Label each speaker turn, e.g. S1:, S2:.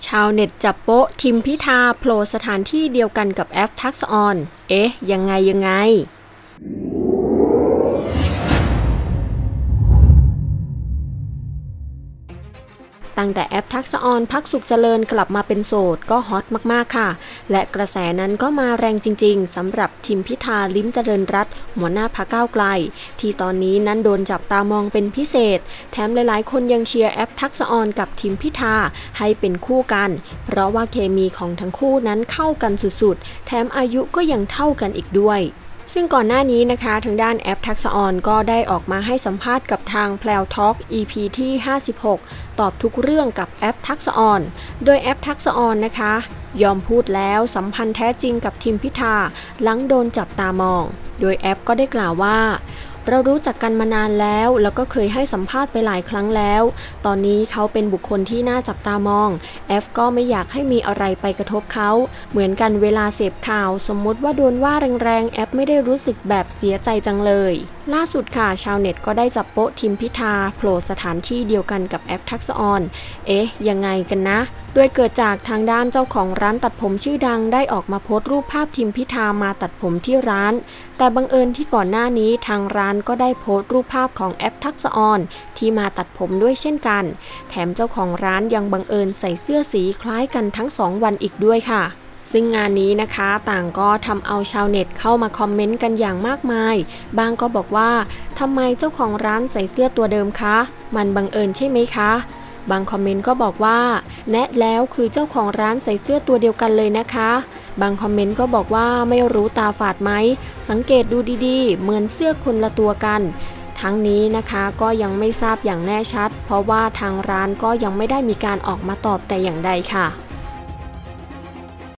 S1: ชาวเน็ตจับโป๊ะทิมพิธาโผล่สถานที่เดียวกันกับแอฟทักษะออนยังไงตั้งแต่แอฟทักษะออนพักสุขเจริญกลับมาเป็นโสดก็ฮอตมากๆค่ะและกระแสนั้นก็มาแรงจริงๆสำหรับทิมพิธาลิ้มเจริญรัตน์หัวหน้าพรรคก้าวไกลที่ตอนนี้นั้นโดนจับตามองเป็นพิเศษแถมหลายๆคนยังเชียร์แอฟทักษะออนกับทิมพิธาให้เป็นคู่กันเพราะว่าเคมีของทั้งคู่นั้นเข้ากันสุดๆแถมอายุก็ยังเท่ากันอีกด้วยซึ่งก่อนหน้านี้นะคะทางด้านแอฟทักษะออนก็ได้ออกมาให้สัมภาษณ์กับทางแพลวทอล์ก EP ที่ 56 ตอบทุกเรื่องกับแอฟทักษะออนโดยแอฟทักษะออนนะคะยอมพูดแล้วสัมพันธ์แท้จริงกับทิมพิธาหลังโดนจับตามองโดยแอฟก็ได้กล่าวว่าเรารู้จักกันมานานแล้วก็เคยให้สัมภาษณ์ไปหลายครั้งแล้วตอนนี้เขาเป็นบุคคลที่น่าจับตามองแอฟก็ไม่อยากให้มีอะไรไปกระทบเขาเหมือนกันเวลาเสพข่าวสมมุติว่าโดนว่าแรงๆแอฟไม่ได้รู้สึกแบบเสียใจจังเลยล่าสุดค่ะชาวเน็ตก็ได้จับโป๊ะทิมพิธาโผล่สถานที่เดียวกันกับแอฟทักษะออนยังไงกันนะโดยเกิดจากทางด้านเจ้าของร้านตัดผมชื่อดังได้ออกมาโพสต์รูปภาพทิมพิธามาตัดผมที่ร้านแต่บังเอิญที่ก่อนหน้านี้ทางร้านก็ได้โพสต์รูปภาพของแอฟทักษะออนที่มาตัดผมด้วยเช่นกันแถมเจ้าของร้านยังบังเอิญใส่เสื้อสีคล้ายกันทั้ง2 วันอีกด้วยค่ะซึ่งงานนี้นะคะต่างก็ทำเอาชาวเน็ตเข้ามาคอมเมนต์กันอย่างมากมายบางก็บอกว่าทำไมเจ้าของร้านใส่เสื้อตัวเดิมคะมันบังเอิญใช่ไหมคะบางคอมเมนต์ก็บอกว่าแนะแล้วคือเจ้าของร้านใส่เสื้อตัวเดียวกันเลยนะคะบางคอมเมนต์ก็บอกว่าไม่รู้ตาฝาดไหมสังเกตดูดีๆเหมือนเสื้อคนละตัวกันทั้งนี้นะคะก็ยังไม่ทราบอย่างแน่ชัดเพราะว่าทางร้านก็ยังไม่ได้มีการออกมาตอบแต่อย่างใดค่ะ